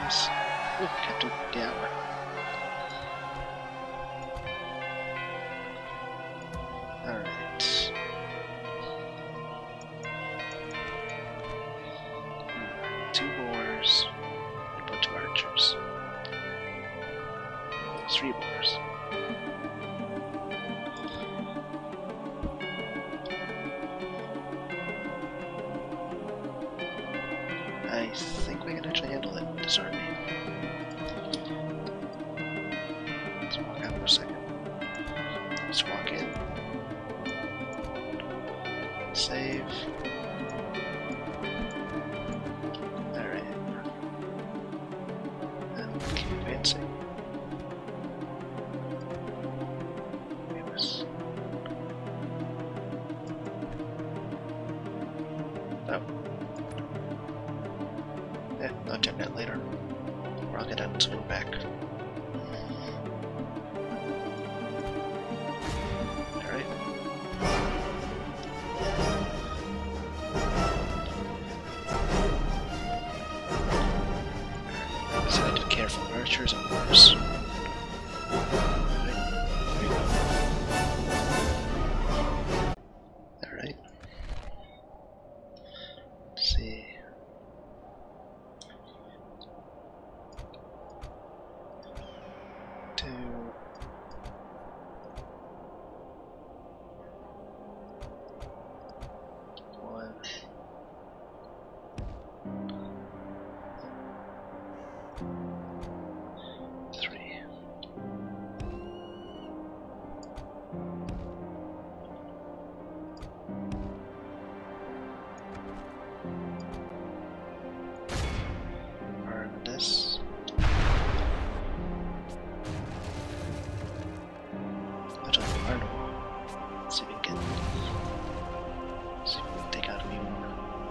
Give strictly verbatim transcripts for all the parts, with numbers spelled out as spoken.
armies. Ooh, Captain the Hour. Alright. Hmm, two boars and a bunch of archers. Three boars. I think we can actually handle it, this army. Let's walk out for a second. Let's walk in. Save. Alright. And keep advancing. Oh. Yeah, I'll check that later. Or I'll get out and swing back. Alright. Selected careful archers and boars. Alright. Let's see. Two. One. Three. Burn this. Actually, burn a wall. Let's see if we can get. See if we can take out a few more.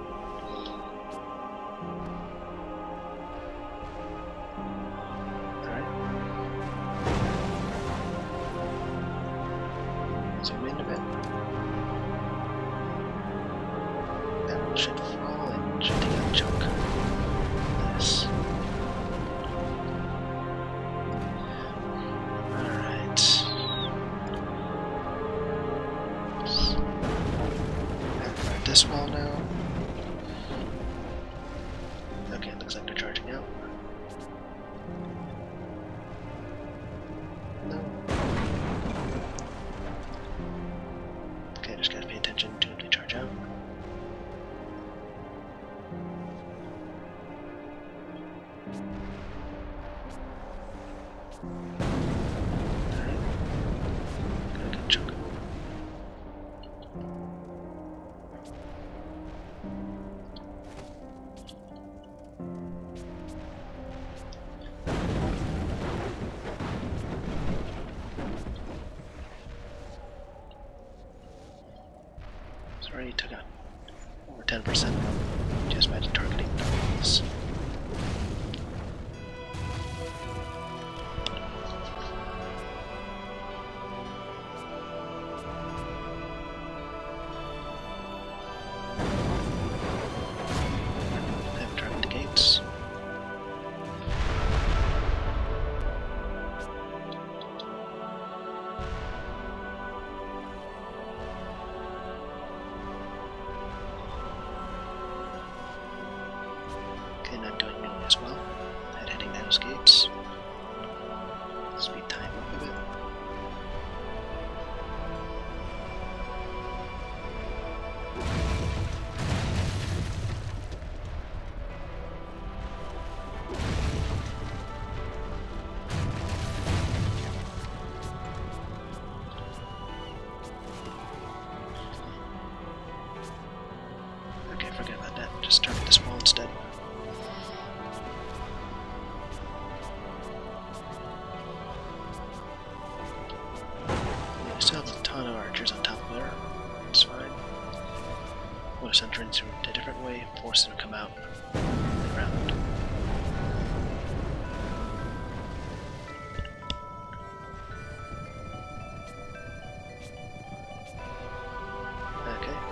Alright. Zoom in a bit. That one should fall and should take out a chunk of this. Alright. Activate this wall now. Okay, it looks like they're charging out. No. Okay, just gotta pay attention to if they charge out. Alright. Got a good chunk of them. It's already took out over ten percent just by targeting these. Then target the gates. Okay, not doing nearly as well. Not hitting those gates. Speed time up a bit. Okay, forget about that. Just target this wall instead. Yeah, we still have a ton of archers on top of there. It's fine. We'll just enter into a different way, force them to come out around. Okay.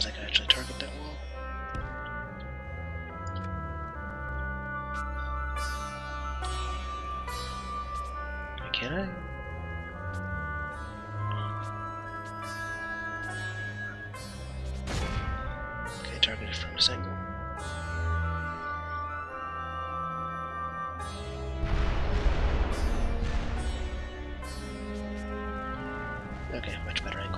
realized I could actually target that wall. Can I? Okay, targeted from this angle. Okay, much better angle.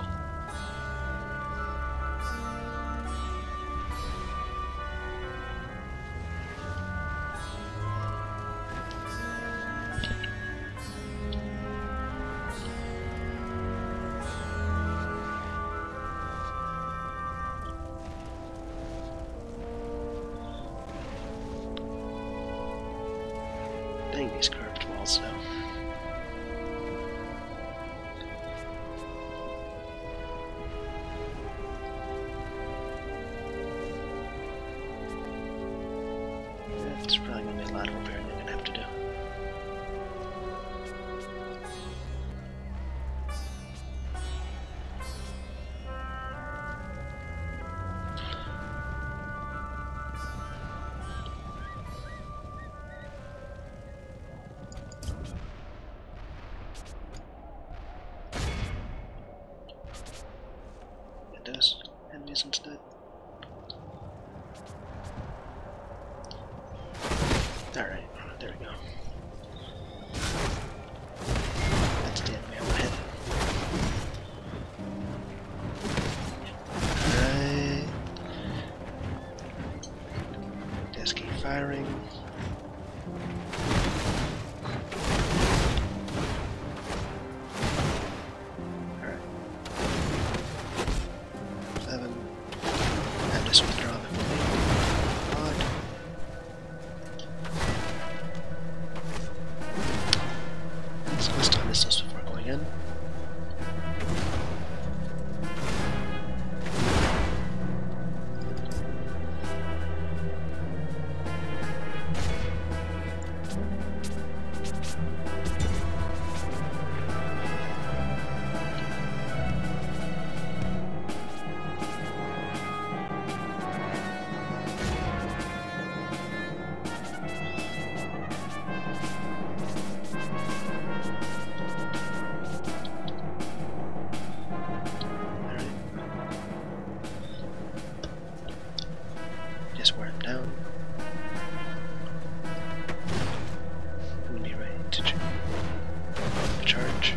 Dang, these curved walls though. It's probably going to be a lot of repairing I'm going to have to do. It does. Enemies instead. Alright, there we go. That's the enemy on my head. Alright. Just keep firing. Alright. Seven. I just withdraw them. This before going in. Wear him down. We'll be ready to ch charge.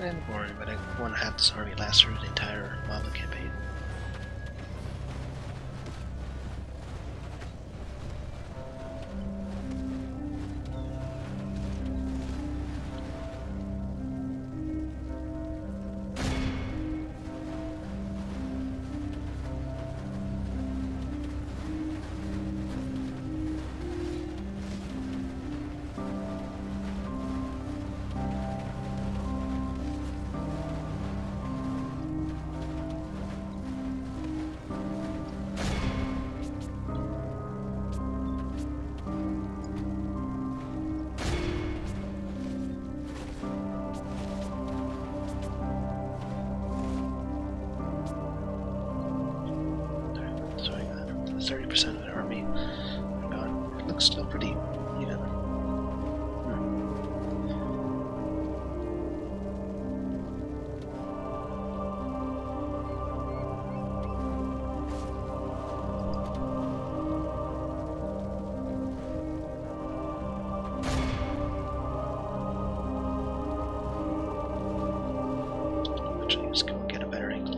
kind of boring, but I want to have this army last through the entire Moblin campaign. thirty percent of the army gone. It looks still pretty even. Actually, let's go get a better angle.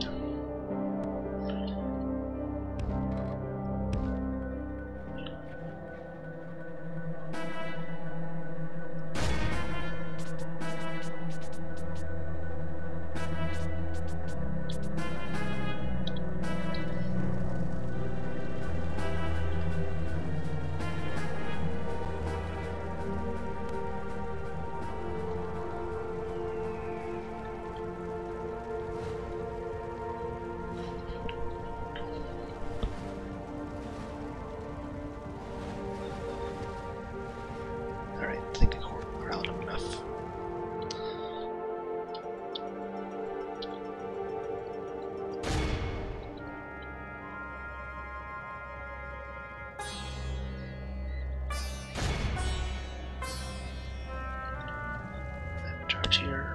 I think I corralled him enough. Charge here.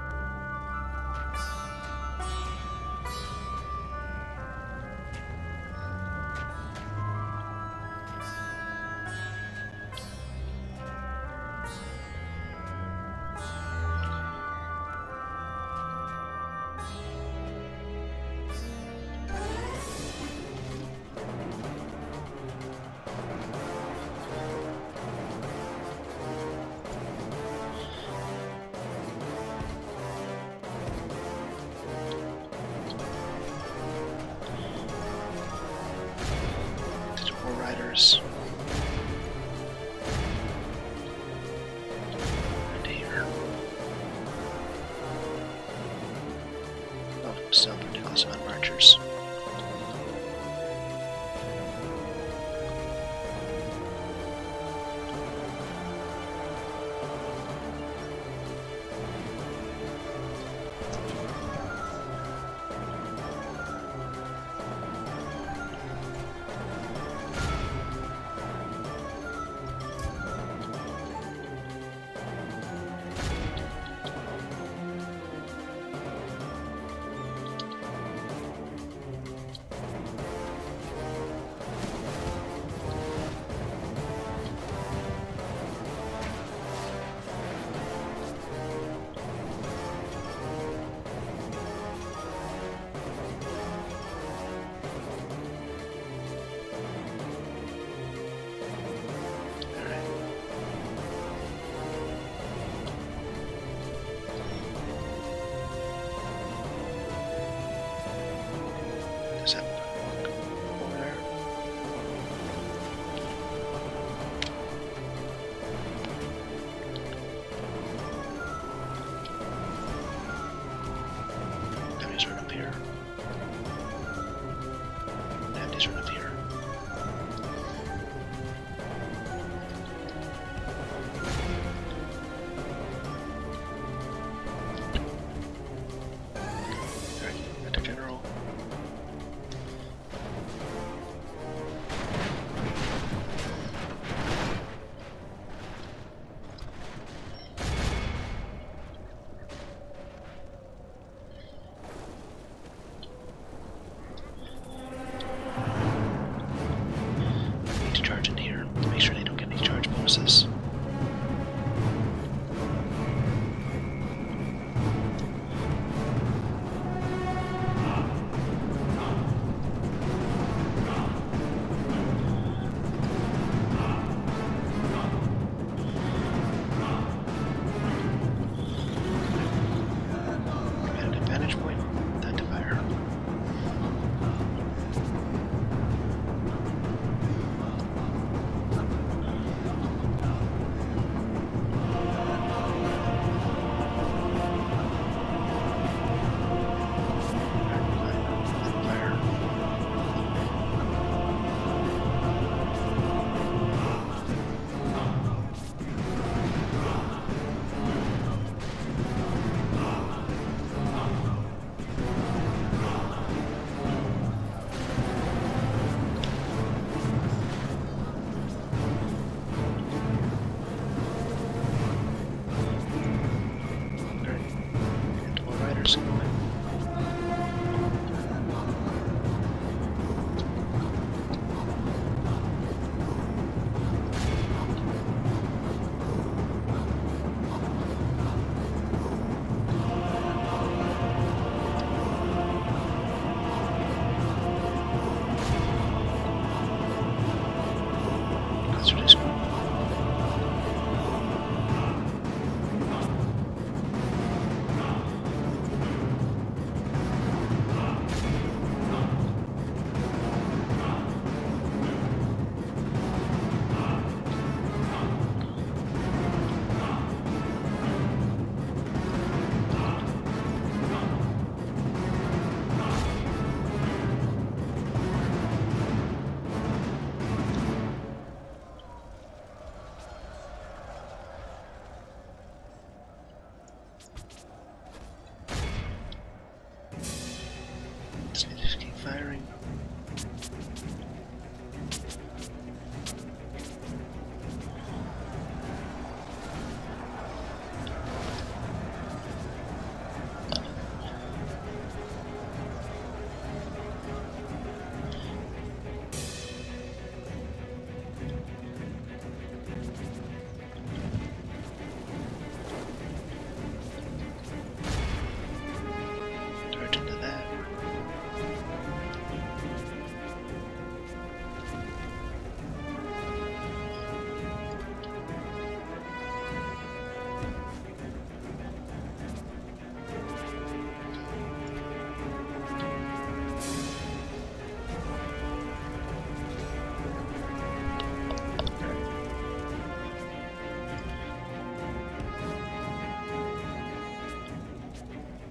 Riders. And here. Oh, still ridiculous amount of archers.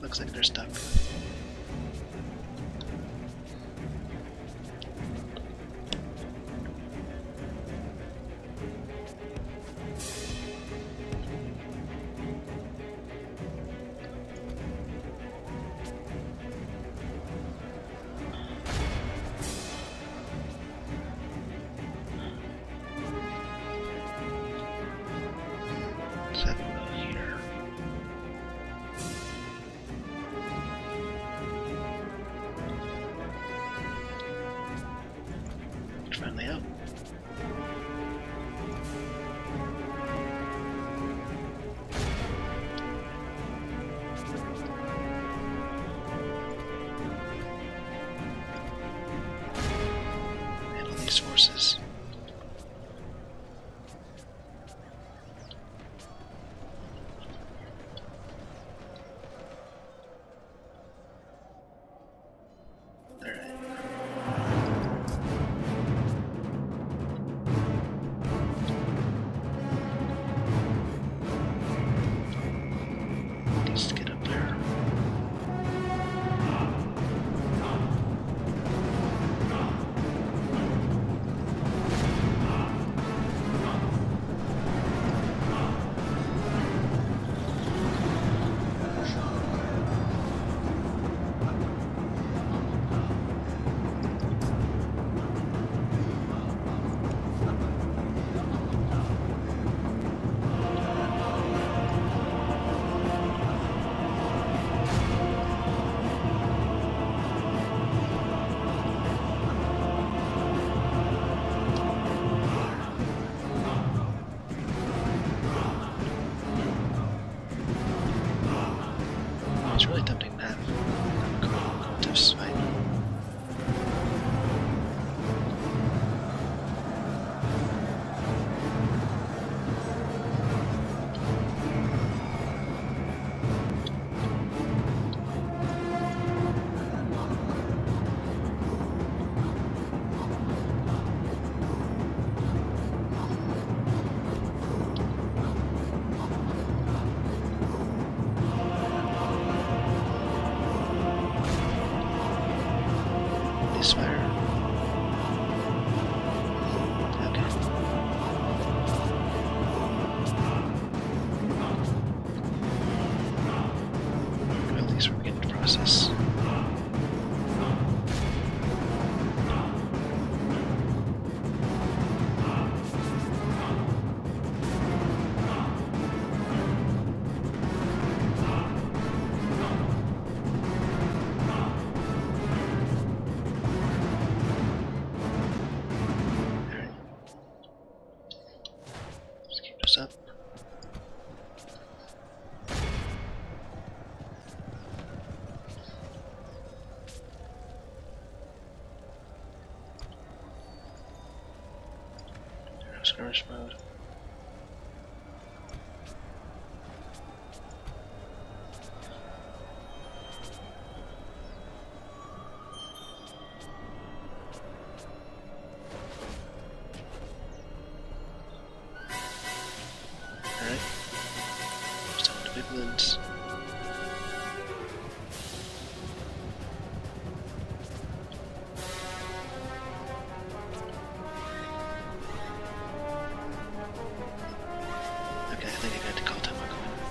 looks like they're stuck. Friendly out. Handle these forces. It's really tempting to have cooperative fight. Fire. Okay. Well, at least we're beginning to process. Up. Skirmish mode. Alright. Just on the Moblins. Okay, I think I got to call time my coin.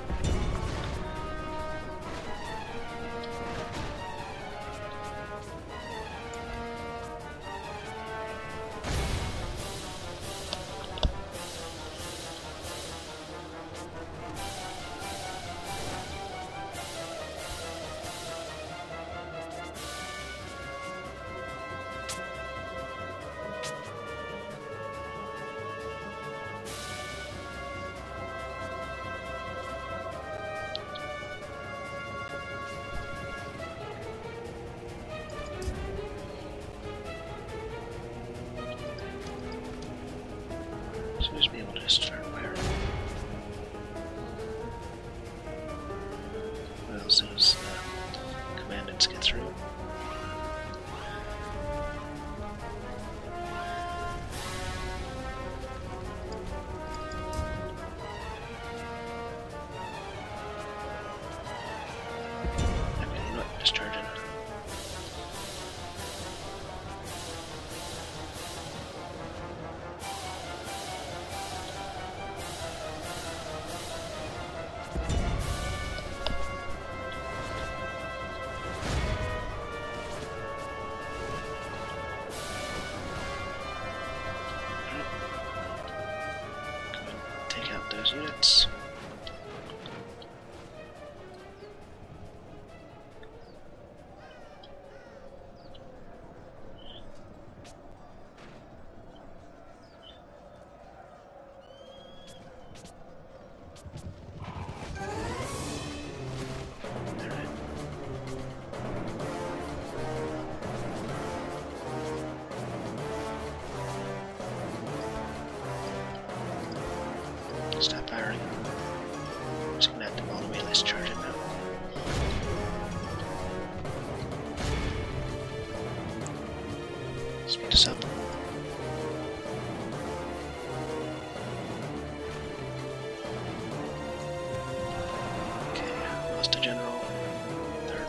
lost a general. Third.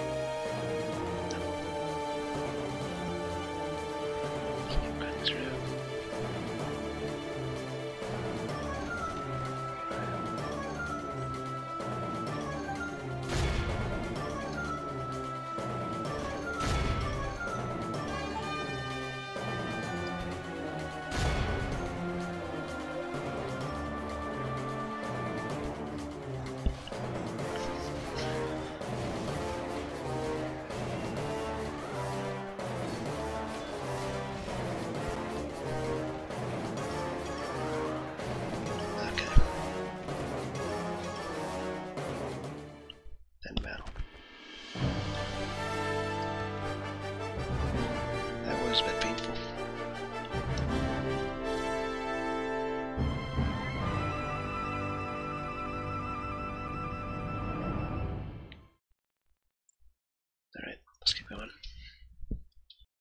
Keep cutting through. Let's keep going.